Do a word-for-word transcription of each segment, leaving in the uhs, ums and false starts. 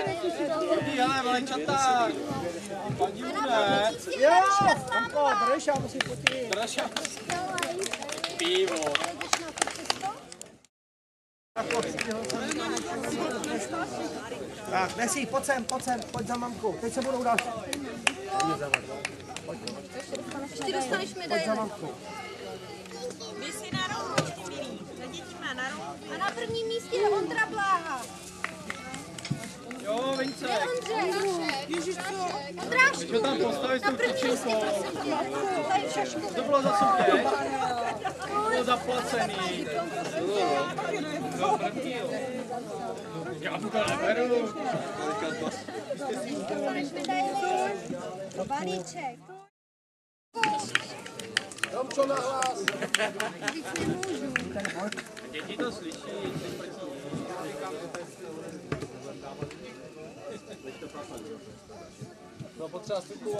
Hele, malečata. Paní bude. Jo, Tomko, drž, já musím potit. Drž. Pivo. Tak, Nesí, pojď sem, pojď sem, pojď za mamku. Teď se budou dát. Ještě dostaneš medaili. Pojď za mamku. Vy si na rohu, ještě milí. Za dětima na rohu. A na prvním místě je Ondra Bláha. Jo, Vince. Ježiš, co? Ondrášku. Čo tam postavit s tou tyčinkou? Tady šašku. To bylo za soutěž? To bylo zaplacený. Já to neberu. Dostaneš medaili. Balíček. Tomčo na hlas. Víc nemůžu. Děti to slyší. No potřeba stupu.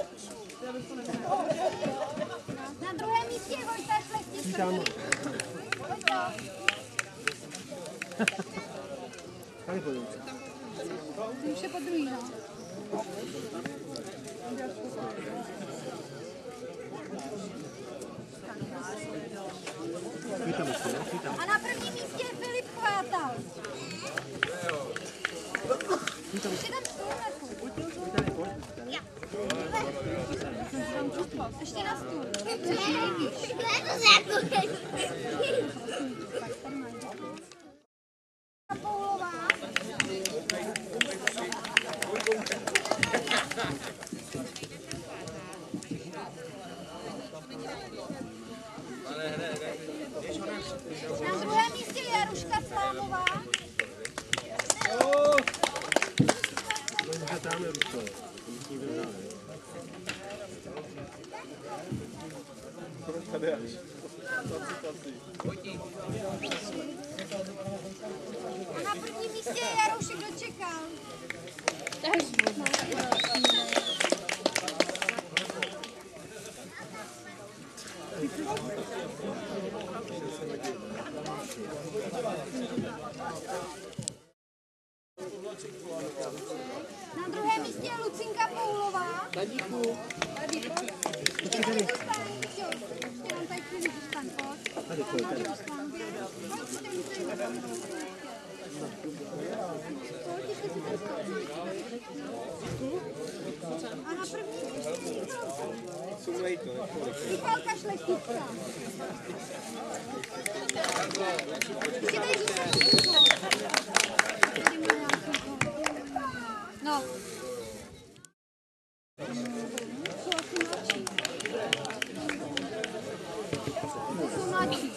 Na druhém místě je Vojta Šlechtica. Vojta. Tady pojďme. Už je po druhý, no. A na prvním místě je Filip Chvátal. Ještě tam stůl na Ještě na stůl. Paulová. Na druhém místě je Jaruška Slámová. A na prvním místě je Jarušek Dočekal. Na druhém místě je Lucinka Paulová. Dadíku. Dadíku. Ještě nám tady chvíli zůstaň, pojď. Tady, pojď, tady. A na první místě Michalka Šlechtická. Ještě tady zůstaň. No. Jsou asi mladší. Jsou mladší.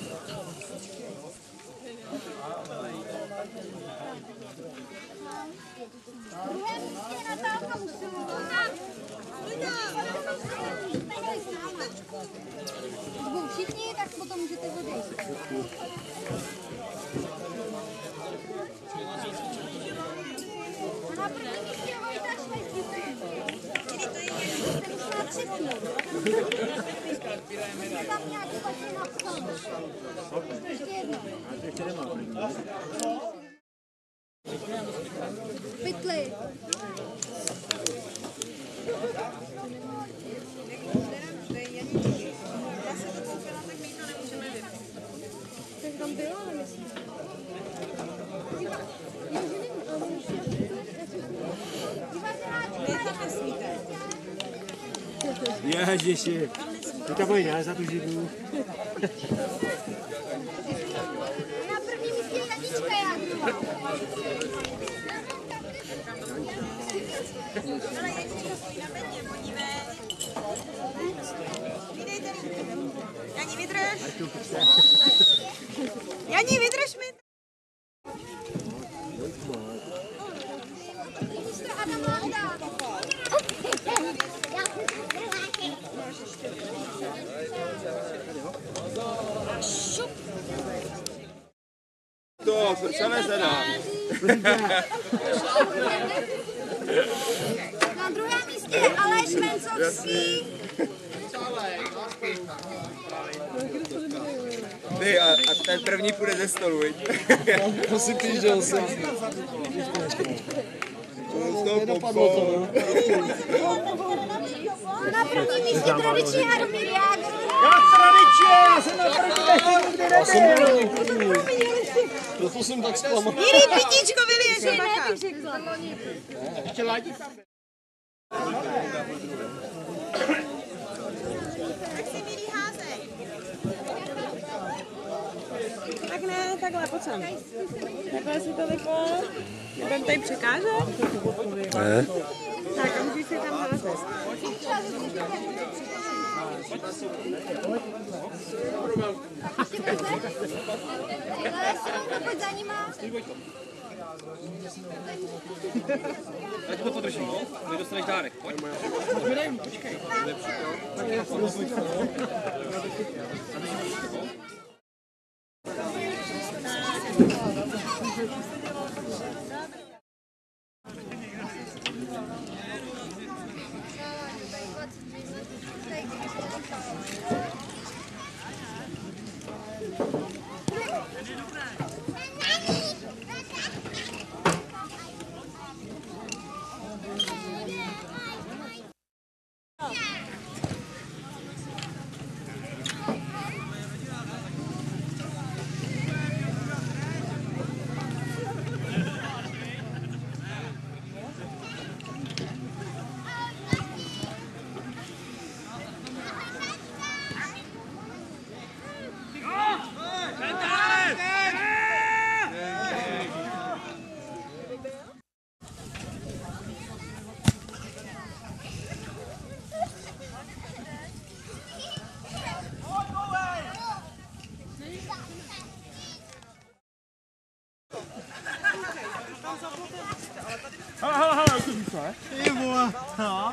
V druhém místě je Natálka Musilová. Budou všichni, tak potom můžete odejít. A na první místě je Vojta Šlechtica. Ten už má třetí. Tam nějaký taky napsal. Ještě jedno. Pytli. Tak tam bylo, ale myslím. Ježiši, ty tam mají ne za tu živu. Na první místě je Janička Jáková. Ale Janička stojí na bedně, podívej. Vydejte mi. Jani, vydrž. Jani, vydrž mi. Mistr Adam Landa. To, se nezadá. Na druhém místě je Aleš Mencovský. Ty, a, a ten první půjde ze stolu, viď? To si pížel jsem. Nedopadlo to, no. Na první místě tradiční Jaromír Jágr. Jak tradičně, já jsem na první místě nikdy nebyl. Proto jsem tak zklamal. Jiří Pitíčko, Vilieš, bacha. Ještě ládí tam. Tak si Vili házej. Tak ne, takhle, pojď sem. Takhle si to vypol. Nebudem tady překázat? Ne. Tak a můžeš si tam házet. Pojď za nima. Já ti to podržím, no? Ty dostaneš dárek, pojď. Dej mu, počkej. Hele, hele, hele, to víš, ne? Ty vole, no.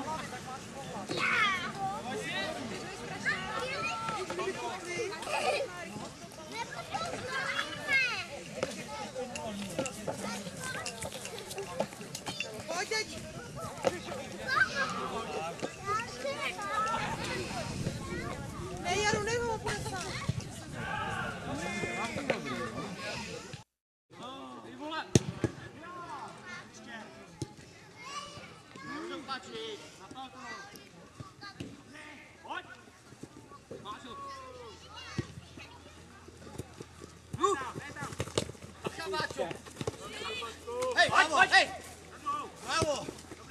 Ne, Jaru, nech ho, půjde sám. Hej, bravo, hej! Bravo!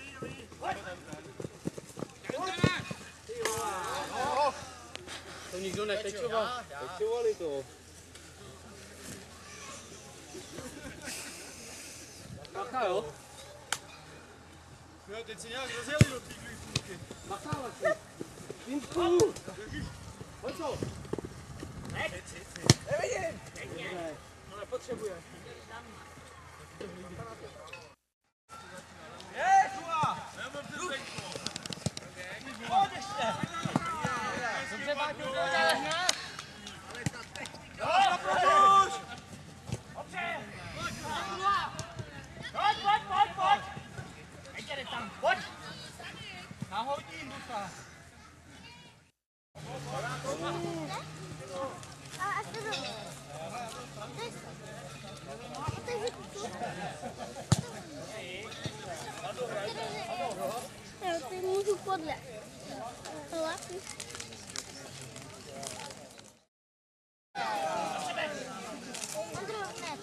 To nikdo nepečoval. Pečovali to. Macha, jo? Jo, teď si nějak rozjeli do té půlky. Macha, Vaši. Vínku! Pojď co? Nevidím! No nepotřebuje. Je, Šula! Pojď ještě! Dobře, Báťo, pojď! Jo, pojď! Dobře! Pojď, pojď, pojď, pojď! Ještě jde tam, pojď! Nahodím, ducha! A až to bylo. Já si můžu podle. Hlasu. Andrew, hned.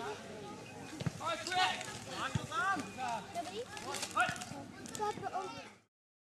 Dobrý?